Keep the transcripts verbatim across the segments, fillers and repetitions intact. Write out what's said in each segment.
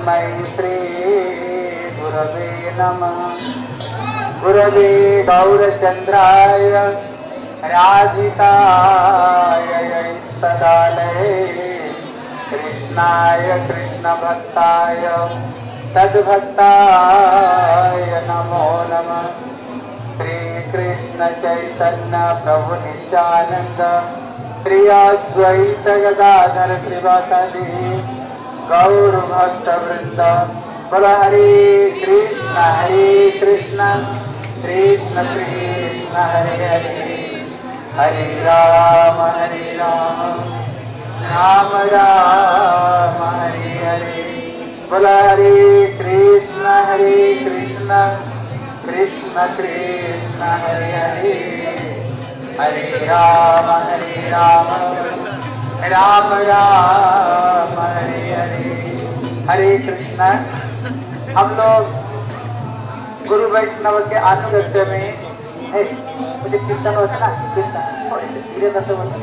तस्मै श्री गुरवे नमः। गुरवे गौरचन्द्राय राधिकाय सदालये कृष्णाय कृष्णभक्ताय तद्भक्ताय नमो नमः। श्री कृष्ण चैतन्य प्रभु नित्यानंद श्री अद्वैत गदाधर श्रीवासादि गौर भक्त वृंद। बोलो हरे कृष्ण हरे कृष्ण कृष्ण कृष्ण हरे हरे हरे राम हरे राम राम राम हरे हरे। बोलो हरे कृष्ण हरे कृष्ण कृष्ण कृष्ण हरे हरे हरे राम हरे राम राम राम हरे हरे। हरे कृष्ण। हम लोग गुरु वैष्णव के अनुगत्य में है, मुझे कीर्तन होता ना, कीर्तन थोड़े से धीरे करते होते।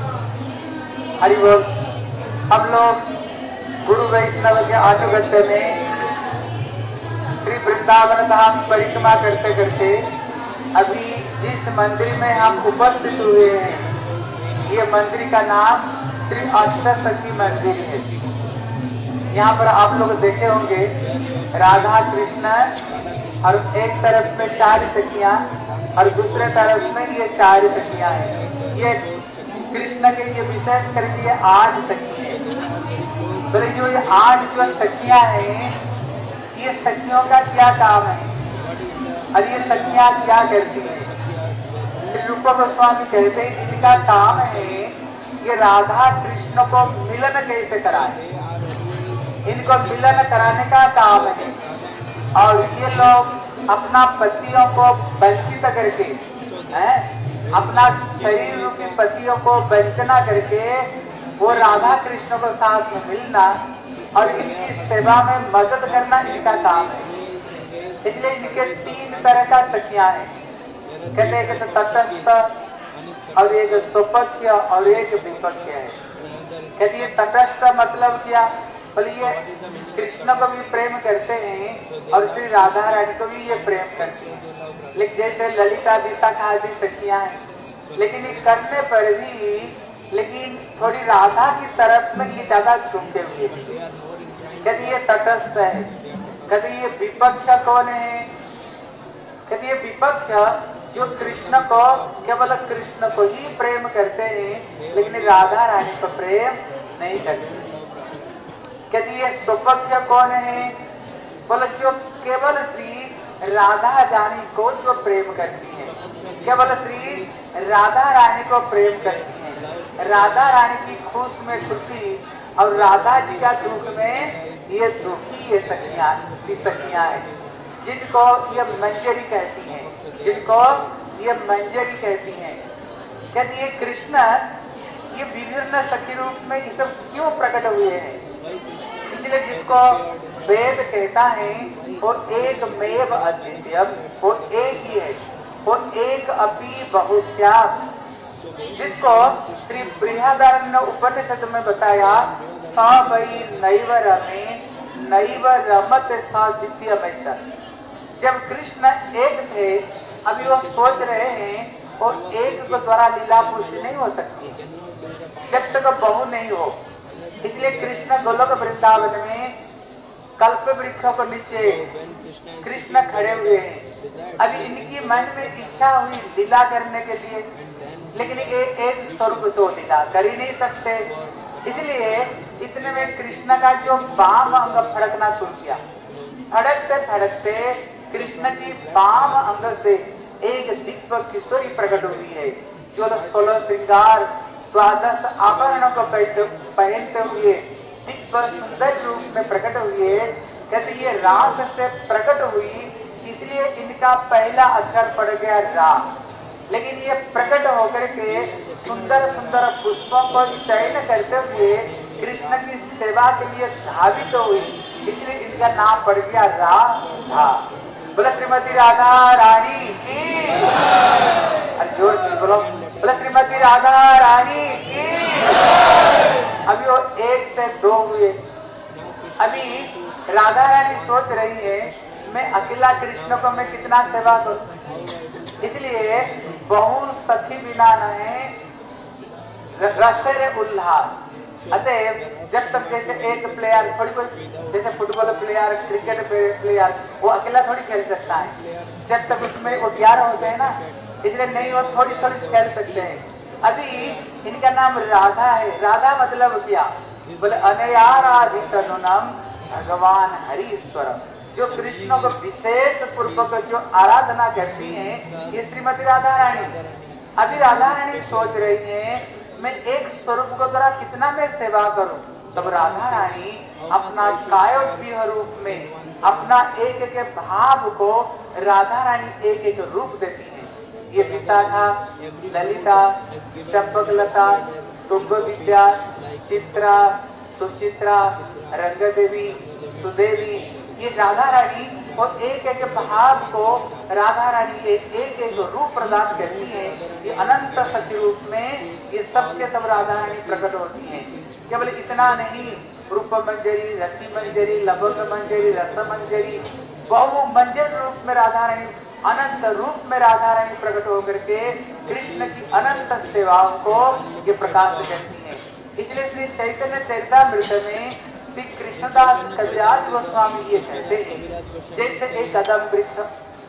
हरि बोल। हम लोग गुरु वैष्णव के अनुगत्य में श्री वृंदावन धाम परिक्रमा करते करते अभी जिस मंदिर में हम उपस्थित हुए हैं, ये मंदिर का नाम श्री अष्टसखी मंदिर है। यहाँ पर आप लोग देखे होंगे राधा कृष्ण और एक तरफ में चार सखियां और दूसरे तरफ में ये चार सखियां हैं। ये कृष्ण के लिए विशेष करके ये आठ सखी है। बोले जो ये आठ जो सखियां हैं, ये सखियों का क्या काम है और ये सखियां क्या करती हैं? श्री रूप गोस्वामी कहते हैं इनका काम है ये राधा कृष्ण को मिलन कैसे कराए, इनको मिलन कराने का काम है। और ये लोग अपना पतियों को वंचित करके हैं, अपना शरीर रूपी पतियों को वंचना करके वो राधा कृष्ण को साथ में मिलना और इनकी सेवा में मदद करना इनका काम है। इसलिए इनके तीन तरह का सखियां हैं। कहते हैं कि तटस्थ और एक स्वपक्ष और एक विपक्ष है। कहती है तटस्थ मतलब क्या? बोलिए कृष्ण को भी प्रेम करते हैं और श्री राधा रानी को भी ये प्रेम करती हैं। लेकिन जैसे ललिता विशाखा आदि सखियां हैं, लेकिन ये करने पर भी लेकिन थोड़ी राधा की तरफ में ये ज्यादा झुके हुए हैं। कहती ये तटस्थ है। कहती ये विपक्ष कौन है? कहती ये विपक्ष जो कृष्ण को केवल कृष्ण को ही प्रेम करते हैं लेकिन राधा रानी को प्रेम नहीं करते। कहती ये स्वपक्ष कौन है? बोले जो केवल श्री राधा रानी को जो प्रेम करती है, केवल श्री राधा रानी को प्रेम करती है। राधा रानी की खुश में खुशी और राधा जी का दुख में ये दुखी ये सखियां की सखियां हैं, जिनको ये मंजरी कहती हैं, जिनको ये मंजरी कहती हैं। कहती है कृष्ण ये विभिन्न सखी रूप में ये सब क्यों प्रकट हुए हैं? इसलिए जिसको वेद कहता है वो एक मेव अद्वितीयम, वो एक ही है, वो एक अपि बहुश्यात्। जिसको श्री बृहदारण्य उपनिषद में बताया स वै नैव रमे नैव रमत स द्वितीयमेच। जब कृष्ण एक थे, अभी वो सोच रहे हैं और एक के द्वारा लीला पुष्टि नहीं हो सकती जब तक बहु नहीं हो। इसलिए कृष्ण गोलोक वृंदावन में कल्प वृक्ष को नीचे कृष्ण खड़े हुए हैं। अभी इनकी मन में इच्छा हुई लीला करने के लिए, लेकिन ये एक स्वरूप से वो लीला कर ही नहीं सकते। इसलिए इतने में कृष्ण का जो वाम अंग फड़कना शुरू किया। फड़कते फड़कते कृष्ण की वाम अंग से एक दिव्य किशोरी प्रकट हुई है, जो सोलह श्रृंगार द्वादश आभरणों को पहनते हुए दिव्य सुंदर रूप में प्रकट हुए। कहते ये रास से प्रकट हुई, इसलिए इनका पहला अक्षर पड़ गया रा। लेकिन ये प्रकट होकर के सुंदर सुंदर पुष्पों को चयन करते हुए कृष्ण की सेवा के लिए धावित हुई, इसलिए इनका नाम पड़ गया राधा। बोले श्रीमती राधा रानी की, जोर से बोलो बोले श्रीमती राधा रानी की। अभी वो एक से दो हुए, अभी राधा रानी सोच रही है मैं अकेला कृष्ण को मैं कितना सेवा करूं, इसलिए बहुत सखी बिना नहीं रसरे उल्लास। अतः जब तक जैसे एक प्लेयर थोड़ी कोई जैसे फुटबॉल प्लेयर क्रिकेट प्लेयर वो अकेला थोड़ी खेल सकता है, जब तक उसमें वो ग्यारह होते हैं ना, इसलिए नहीं वो थोड़ी थोड़ी खेल सकते हैं। अभी इनका नाम राधा है। राधा मतलब क्या बोले अनयाराधित नाम भगवान हरीश्वर, जो कृष्ण को विशेष पूर्वक जो आराधना करती हैं ये श्रीमती राधा रानी। अभी राधा रानी सोच रही है मैं एक स्वरूप को द्वारा कितना मैं सेवा करूं, तब राधा रानी अपना कायोद्विह रूप में अपना एक एक भाव को राधा रानी एक एक रूप देती है। ये विशाखा, ललिता, चंपकलता, तुंग विद्या, चित्रा, सुचित्रा, रंगदेवी, सुदेवी, ये राधा रानी और एक एक भाव को राधा रानी एक एक, एक रूप प्रदान करती है। ये अनंत सत्य रूप में ये सब के सब राधा रानी प्रकट होती हैं। केवल इतना नहीं, रूप मंजरी, रति मंजरी, लवंग मंजरी, रस मंजरी, बहु मंजर रूप में राधा रानी अनंत रूप में राधा रानी प्रकट होकर के कृष्ण की अनंत सेवाओं को ये प्रकाश करती है। इसलिए श्री चैतन्य चरितामृत में श्री कृष्णदास कविराज गोस्वामी ये कहते हैं जैसे एक कदम वृक्ष,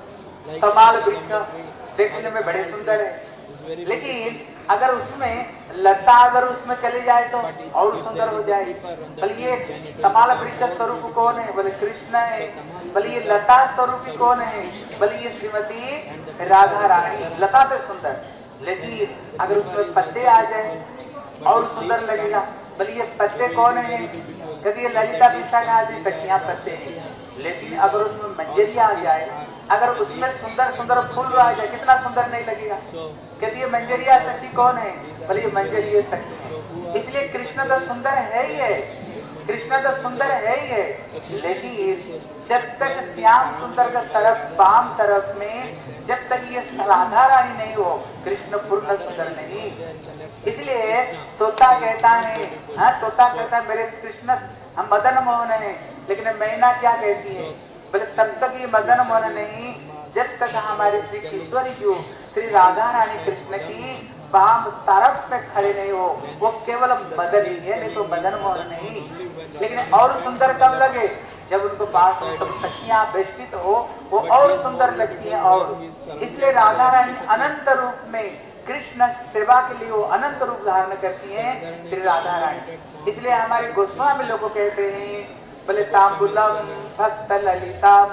कमाल वृक्ष देखने में बड़े सुंदर है, लेकिन अगर उसमें लता अगर उसमें चली जाए तो और सुंदर हो जाए। बोले ये कमाल वृक्ष स्वरूप कौन है, बोले कृष्ण है। बोले ये लता स्वरूप कौन है, बोले ये श्रीमती राधा रानी। लता तो सुंदर, लेकिन अगर उसमें पत्ते आ जाए और सुंदर लगेगा। बोले ये पत्ते कौन है, कहते ये ललिता विशाखा आदि सखियां पत्ते हैं, लेकिन अगर उसमें मंजरी आ जाए, अगर उसमें सुंदर सुंदर फूल आ जाए कितना सुंदर नहीं लगेगा। कहती है मंजरिया सखी कौन है, बोले ये मंजरी सखी है। इसलिए कृष्ण तो सुंदर है ही है, कृष्ण तो सुंदर है ही है, लेकिन जब तक श्याम सुंदर का तरफ बाम तरफ में जब तक ये राधा रानी नहीं हो कृष्ण पूर्ण सुंदर नहीं। इसलिए तोता कहता है, हाँ तोता कहता है मेरे कृष्ण हम मदन मोहन है, लेकिन मैना क्या कहती है, बोले तब तक ये मदन मोहन नहीं जब तक हमारे श्री किशोरी जो श्री राधा रानी कृष्ण की बाम तरफ में खड़े नहीं हो, वो केवल मदन ही है, नहीं तो मदन मोहन नहीं। लेकिन और सुंदर कब लगे, जब उनको पास में सब सखियां बेष्टित हो वो और सुंदर लगती हैं। और इसलिए राधा रानी अनंत रूप में कृष्ण सेवा के लिए वो अनंत रूप धारण करती हैं श्री राधा रानी। इसलिए हमारे गोस्वामी लोग कहते हैं बोले तांबुलम भक्त ललिताम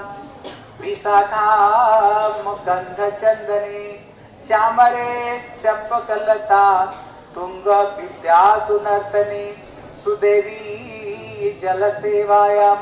विशाखाम गंध चंदनी चामरे चंपकलता तुंग विद्यातु नर्तनी सुदेवी जल सेवायाम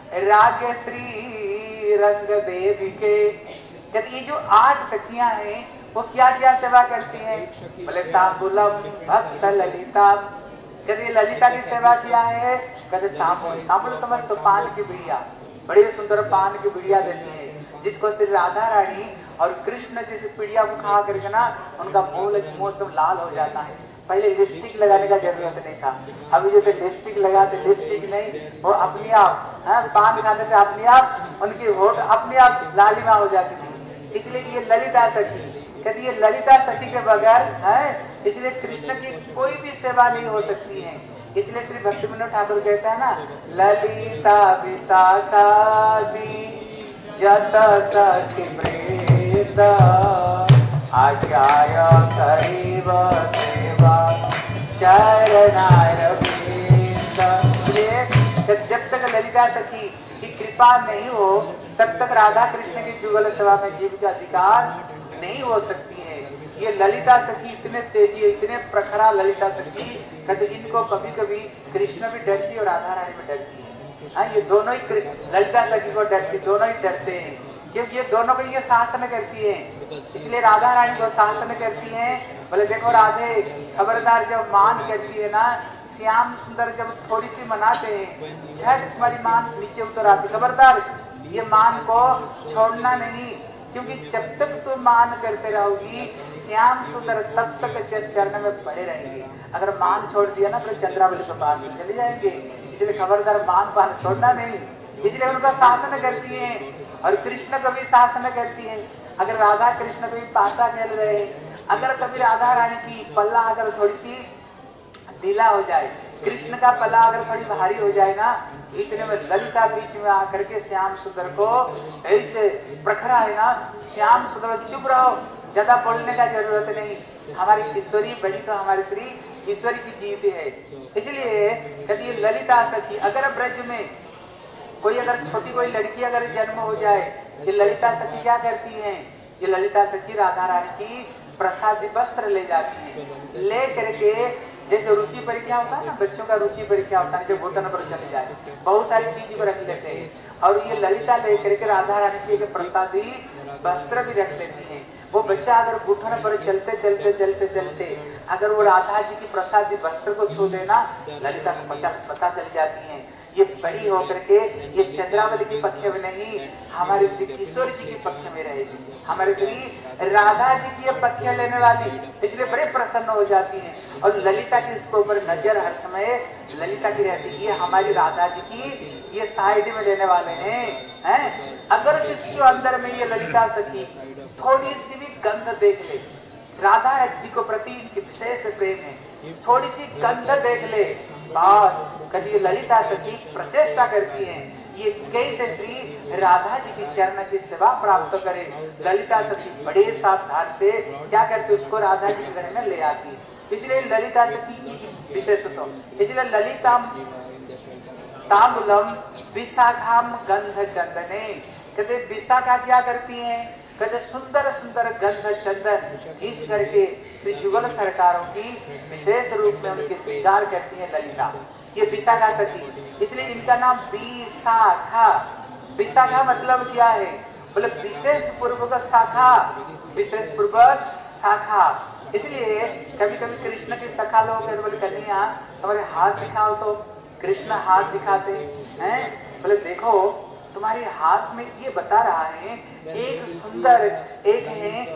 राजश्री रंग देवी के। ये जो आठ सखियां हैं वो क्या क्या सेवा करती हैं, बोले तांबुलम भक्त ललिता, कहते ललिता की सेवा किया है, कहते तांबुल, तांबुल समझ तो पान की बिड़िया, बड़ी सुंदर पान की बिड़िया देती है, जिसको श्री राधा रानी और कृष्ण जिस पिड़िया को खा करके ना उनका मुंह मुंह तो लाल हो जाता है। पहले लिपस्टिक लगाने का जरूरत नहीं था, अभी जो लिपस्टिक लगाते लिपस्टिक नहीं, वो अपने आप है पान खाने से अपने आप उनकी होठ अपने आप लालिमा हो जाती थी। इसलिए ये ललिता सखी, कहती है ललिता सखी के बगैर है, इसलिए कृष्ण की कोई भी सेवा नहीं हो सकती है। इसलिए श्री भक्ति विनोद ठाकुर कहता है ना ललिता विशाखा दी जत सखी प्रेत आज्ञाय करीब सेवा चरणार जब तक ललिता सखी की कृपा नहीं हो तब तक राधा कृष्ण की जुगल सेवा में जीव का अधिकार नहीं हो सकती है। ये ललिता सखी इतने तेजी इतने प्रखरा ललिता सखी कहते इनको कभी कभी कृष्ण भी डरती और राधा रानी भी डरती है। हाँ ये दोनों ही ललिता सखी को डरती, दोनों ही डरते हैं क्योंकि ये दोनों को ये शासन करती है। इसलिए राधा रानी को शासन करती है, बोले देखो राधे खबरदार जब मान करती है ना, श्याम सुंदर जब थोड़ी सी मनाते हैं झट तुम्हारी मान नीचे उतर आती, खबरदार ये मान को छोड़ना नहीं, क्योंकि जब तक तुम मान करते रहोगी श्याम सुंदर तब तक चरण में पड़े रहेंगे। अगर मान छोड़ दिया ना तो चंद्रावली के पास चले जाएंगे। इसलिए खबरदार मान पान छोड़ना नहीं, इसलिए उनका शासन करती हैं और कृष्ण को भी शासन करती है। अगर राधा कृष्ण को भी पासा खेल रहे हैं, अगर कभी राधा रानी की पल्ला अगर थोड़ी सी ढीला हो जाए, कृष्ण का पल्ला अगर थोड़ी भारी हो जाए ना, इतने में ललिता बीच में आकर के श्याम सुंदर को ऐसे प्रखरा है ना, श्याम सुंदर चुप रहो, ज्यादा बोलने का जरूरत नहीं, हमारी ईश्वरी बड़ी तो हमारी श्री ईश्वरी की जीत है। इसलिए कभी ललिता सखी, अगर ब्रज में कोई अगर छोटी कोई लड़की अगर जन्म हो जाए, ये ललिता सखी क्या करती हैं, ये ललिता सखी राधा रानी की प्रसाद वस्त्र ले जाती है, ले करके जैसे रुचि परीक्षा होता है ना, बच्चों का रुचि परीक्षा होता है, जो घुटन पर चले जाए बहुत सारी चीज को रख लेते हैं, और ये ललिता लेकर के राधा रानी के प्रसादी वस्त्र भी रख लेती है। वो बच्चा अगर घुटन पर चलते चलते चलते चलते अगर वो राधा जी की प्रसादी वस्त्र को छू देना, ललिता को पता चल जाती है ये बड़ी होकर के ये चंद्रावली के पक्ष में नहीं, हमारे श्री किशोर जी के पक्ष में रहेगी, हमारे श्री राधा जी की पक्ष लेने वाली, इसलिए बड़े प्रसन्न हो जाती हैं। और ललिता की इसके ऊपर नजर हर समय ललिता की रहती है, ये हमारी राधा जी की ये साइड में लेने वाले हैं, हैं? अगर जिसके अंदर में ये ललिता सखी थोड़ी सी भी गंध देख ले, राधा जी को प्रति इनकी विशेष प्रेम है, थोड़ी सी गंध देख ले, बस कभी ललिता सखी प्रचेष्टा करती हैं ये कैसे श्री राधा जी की चरण की सेवा प्राप्त करे। ललिता सखी बड़े सावधान से क्या करते, उसको राधा जी के घर में ले आती है, इसलिए ललिता सखी की विशेषता, इसलिए ललिता ताम्बूलम विशाखाम गंध चंदने, कहते विशाखा क्या करती हैं, कहते सुंदर सुंदर गंध चंदन घिस करके श्री जुगल सरकारों की विशेष रूप में उनके श्रृंगार करती है ललिता, ये विशाखा सखी, इसलिए इनका नाम विशाखा। विशाखा मतलब क्या है, बोले विशेष पूर्वक शाखा, विशेष पूर्वक शाखा। इसलिए कभी कभी कृष्ण की सखा लोग बोले कन्हैया हमारे हाथ दिखाओ, तो कृष्ण हाथ दिखाते हैं, बोले देखो तुम्हारे हाथ में ये बता रहा है एक सुंदर एक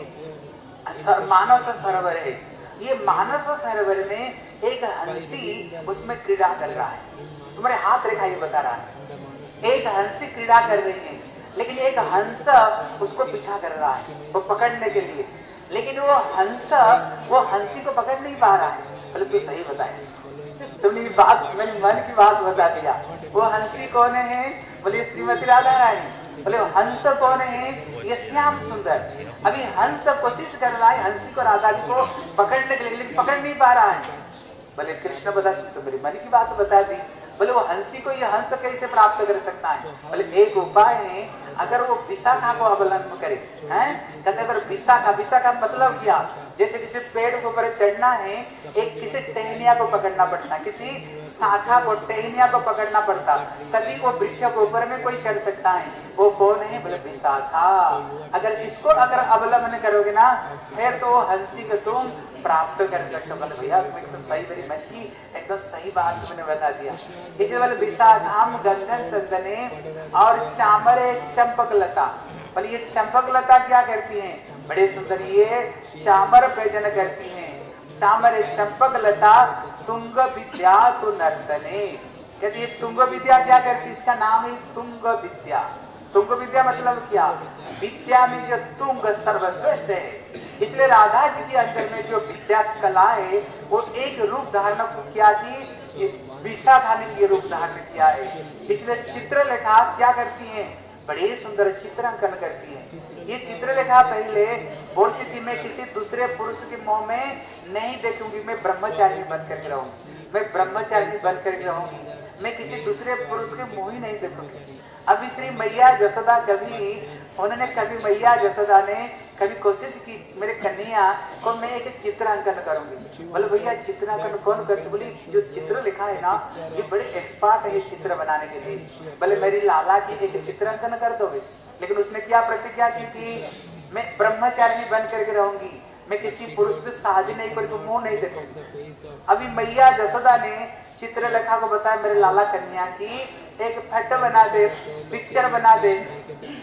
है मानस सरोवर है, ये मानस सरोवर में एक हंसी उसमें क्रीड़ा कर रहा है, तुम्हारे हाथ रेखा ये बता रहा है, एक हंसी क्रीड़ा कर रही है, लेकिन एक हंस उसको पीछा कर रहा है वो पकड़ने के लिए, लेकिन वो हंस वो हंसी को पकड़ नहीं पा रहा है। बोले तू सही बताए, तुमने बात मेरे मन की बात बता दिया, वो हंसी कौन है, बोले श्रीमती राधा रानी, बोले हंस कौन है, ये श्याम सुंदर। अभी हंस कोशिश कर रहा है हंसी को राधा जी को पकड़ने के लिए, लेकिन पकड़ नहीं पा रहा है। बोले कृष्ण बता, तो मेरी मन की बात बता दी, बोले वो हंसी को ये हंस कैसे प्राप्त कर सकता है, बोले एक उपाय है, अगर वो विशाखा को अवलंबन करे, हैं? कहते अगर विशाखा, विशाखा मतलब क्या, जैसे किसी पेड़ के ऊपर चढ़ना है, एक किसी टहनिया को पकड़ना पड़ता, किसी शाखा को टहनिया को पकड़ना पड़ता, तभी वो वृक्ष के ऊपर में कोई चढ़ सकता है, वो कौन है, बोले विशाखा। अगर इसको अगर अवलंबन करोगे ना, फिर तो हंसी को तुम प्राप्त कर सकते हो। बोले भैया तुम एकदम सही, मेरी मन की एकदम सही बात तुमने बता दिया। इसलिए बोले विशाखाम गंधन चंदने और चामरे चंपक लता, बोले ये चंपक लता क्या करती हैं, बड़े सुंदर ये चामर पूजन करती हैं, चामर चंपक लता तुंग विद्या तो नर्तने, कहती है तुंग विद्या क्या करती, इसका नाम है तुंग विद्या। तुंग विद्या मतलब क्या, विद्या में जो तुंग सर्वश्रेष्ठ है, इसलिए राधा जी के अंदर में जो विद्या कला है वो एक रूप धारण किया कि विशाखा ने ये रूप धारण किया है। इसलिए चित्रलेखा क्या करती हैं, बड़े सुंदर चित्रांकन करती है। ये चित्रलेखा पहले बोलती थी मैं किसी दूसरे पुरुष के मुंह में नहीं देखूंगी, मैं ब्रह्मचारिणी बन करके रहूंगी, मैं ब्रह्मचारिणी बन करके रहूंगी, मैं किसी दूसरे पुरुष के मुंह ही नहीं देखूंगी। अभी श्री मैया जसोदा कभी उन्होंने कभी मैया जसोदा ने कभी कोशिश की मेरे कन्हैया को मैं एक चित्रांकन करूंगी, बोले भैया चित्रांकन कौन करती, बोली जो चित्र लिखा है ना ये बड़े एक्सपर्ट है चित्र बनाने के लिए, बोले मेरी लाला की एक चित्रांकन कर दोगे। लेकिन उसने क्या प्रतिज्ञा की थी, मैं ब्रह्मचारिणी बन करके रहूंगी, मैं किसी पुरुष को शादी नहीं करके मुंह नहीं देखूंगी। अभी मैया जसोदा ने चित्रलेखा को बताया मेरे लाला कन्या की एक फोटो बना दे, पिक्चर बना दे,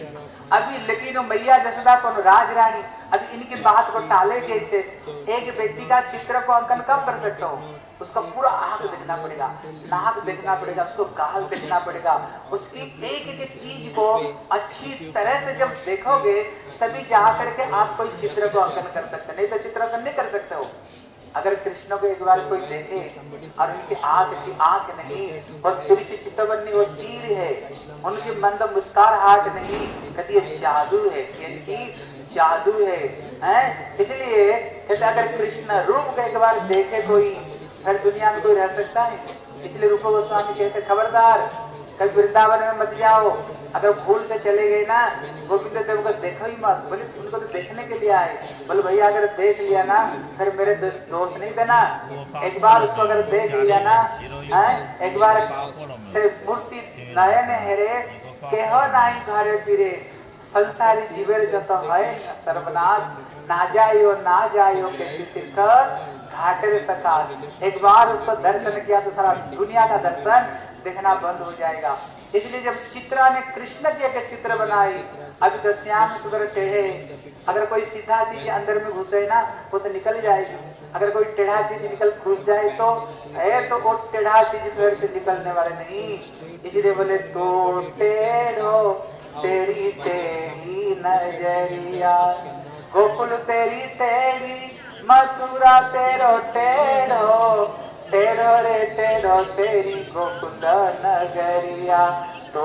अभी लेकिन मैया जसोदा को राज रानी अभी इनकी बात को टाले कैसे? एक व्यक्ति का चित्र को अंकन कब कर सकते हो? उसका पूरा आंख देखना पड़ेगा, नाक देखना पड़ेगा, उसको गाल देखना पड़ेगा, उसकी एक एक चीज को अच्छी तरह से जब देखोगे तभी जा करके आप कोई चित्र को अंकन कर सकते, नहीं तो चित्र अंकन नहीं कर सकते हो। अगर कृष्ण को एक बार कोई देखे और उनकी आंख की आंख नहीं, वो तिरछी चितवन्नी, वो तीर है, उनकी मंद मुस्कुराहट नहीं, कहती ये जादू है, इनकी जादू है, हैं? इसलिए कहते अगर कृष्ण रूप को एक बार देखे कोई, फिर दुनिया में कोई रह सकता है? इसलिए रूप गोस्वामी कहते खबरदार कभी वृंदावन में मत जाओ, अगर भूल से चले गए ना गोविंद देव को देखो ही मत। बोले उनको तो देखने के लिए आए, बोले भैया अगर देख लिया ना फिर मेरे दोष नहीं देना, एक बार उसको अगर देख लिया ना, है? एक बार से मूर्ति नयन हेरे केहो नहीं घरे फिरे, संसारी जीवेर जत है सर्वनाश, ना जायो ना जायो के तीर्थ घाटे सकाश। एक बार उसको दर्शन किया तो सारा दुनिया का दर्शन देखना बंद हो जाएगा। इसलिए जब चित्रा ने कृष्ण जी के चित्र बनाई, अभी तो श्याम सुंदर टेढ़े, अगर कोई सीधा चीज अंदर में घुसे ना वो तो निकल जाएगी, अगर कोई टेढ़ा चीज निकल घुस जाए तो है तो वो टेढ़ा चीज फिर से निकलने वाले नहीं। इसलिए बोले तो टेढ़ो तेरी टेढ़ी नजरिया, गोकुल तेरी टेढ़ी मथुरा तेरो टेढ़ो, टेढ़ो रे टेढ़ो तेरी गोकुल नगरिया, तो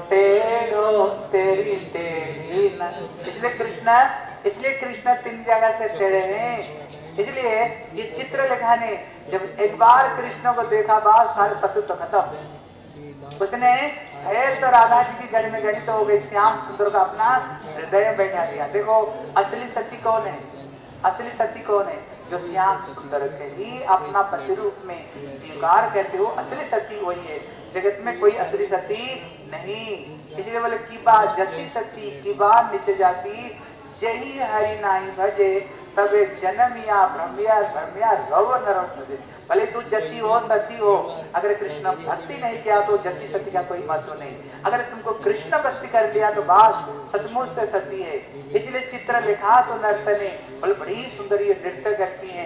टेढ़ो तेरी टेढ़ी न। इसलिए कृष्ण इसलिए कृष्ण तीन जगह से टेढ़े हैं। इसलिए ये चित्र लिखाने जब एक बार कृष्ण को देखा बात सारे शत्रु खत्म। उसने है तो राधा जी की गढ़ में गणित हो गई, श्याम सुंदर का अपना हृदय में बैठा दिया। देखो असली सती कौन है? असली सती कौन है? जो श्याम सुंदर के ही अपना पति रूप में स्वीकार करते हो, असली सती वही है। जगत में कोई असली सती नहीं। इसलिए बोले की बात जति सती की बात नीचे जाती, यही हरि नाही भजे तबे जन्मिया ब्रह्मिया ब्रह्मिया गौ नरम भजे। भले तू जति हो सती हो, अगर कृष्ण भक्ति नहीं किया तो जति सती का कोई महत्व नहीं। अगर तुमको कृष्ण भक्ति कर लिया तो बात सचमुच से सती है। इसलिए चित्र लिखा तो नर्तने, बोले बड़ी सुंदर ये नृत्य करती हैं।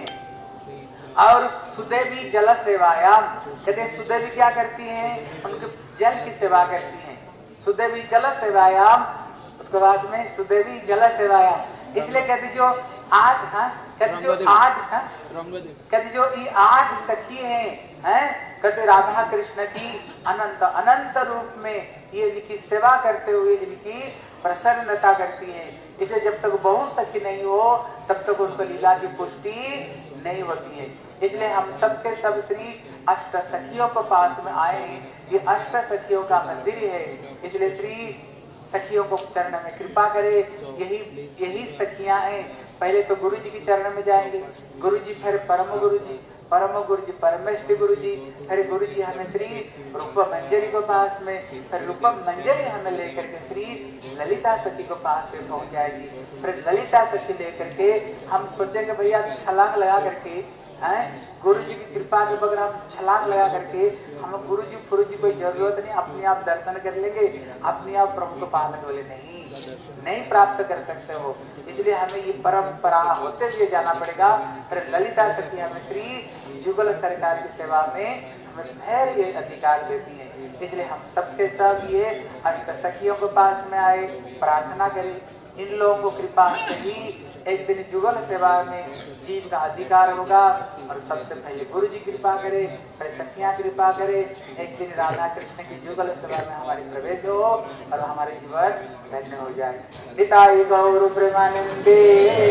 और सुदेवी जल सेवायाम, कहते हैं सुदेवी क्या करती हैं? उनके जल की सेवा करती हैं। सुदेवी जल सेवायाम, उसके बाद में सुदेवी जल सेवायाम। इसलिए कहती जो आज हाँ कहते जो आज हाँ कहते जो ये आठ सखी हैं, हैं? कहते राधा कृष्ण की अनंत अनंत रूप में ये इनकी सेवा करते हुए इनकी प्रसन्नता करती है। इसे जब तक बहु सखी नहीं हो तब तक उनको लीला की पुष्टि नहीं होती है। इसलिए हम सबके सब श्री अष्ट सखियों के पास में आए हैं। ये अष्ट सखियों का मंदिर है, इसलिए श्री सखियों को चरण में कृपा करे। यही यही सखियां हैं। पहले तो गुरु जी के चरण में जाएंगे, गुरु जी फिर परम गुरु जी, परम गुरु जी परमेष्टि गुरु जी, फिर गुरु जी हमें श्री रूप मंजरी को पास में, फिर रूप मंजरी हमें लेकर के श्री ललिता सखी को पास में पहुंच जाएगी। फिर ललिता सखी लेकर के हम सोचेंगे भैया छलांग लगा करके हैं गुरु जी की कृपा के बगैर हम छलांग लगा करके हम गुरु जी गुरु जी कोई जरूरत नहीं, अपने आप दर्शन कर लेंगे, अपने आप प्रभु को पाने वाले नहीं नहीं प्राप्त कर सकते हो। इसलिए हमें ये परंपरा होते हुए जाना पड़ेगा। फिर ललिता सखी हमें श्री जुगल सरकार की सेवा में हमें फिर ये अधिकार देती है। इसलिए हम सबके सब ये अष्ट सखियों के पास में आए, प्रार्थना करें इन लोगों को कृपा से ही एक दिन जुगल सेवा में जीव का अधिकार होगा। और सबसे पहले गुरु जी कृपा करे, फिर सखियां कृपा करे, एक दिन राधा कृष्ण की जुगल सेवा में हमारी प्रवेश हो और हमारे जीवन धन्य हो जाए। निताई गौर प्रेमानंदे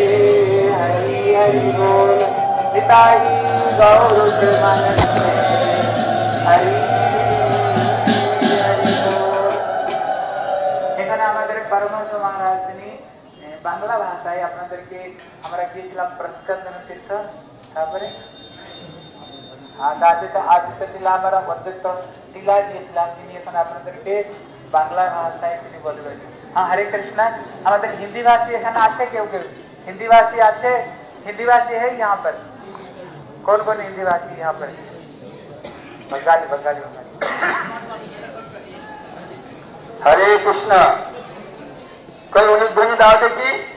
हरि हरि बोल, निताई गौर प्रेमानंदे हरि हरि बोल। এখানে আমাদের পরমহংস মহারাজ তিনি বাংলা ভাষায় আপনাদেরকে আমরা গিয়েছিলাম প্রস্কন্দন তীর্থ, তারপরে দাদিতে আদিশা টিলা আমরা অদ্বৈত টিলা গিয়েছিলাম। তিনি এখন আপনাদেরকে বাংলা ভাষায় তিনি বলবেন। হ্যাঁ হরে কৃষ্ণ। আমাদের হিন্দি ভাষী এখানে আছে কেউ কেউ? हिंदी भाषी আছে? हिंदी भाषी है यहाँ पर? कौन कौन हिंदी भाषी यहाँ पर? बंगाली बंगाली हरे कृष्ण। कोई उन्हें ध्वनि दावते की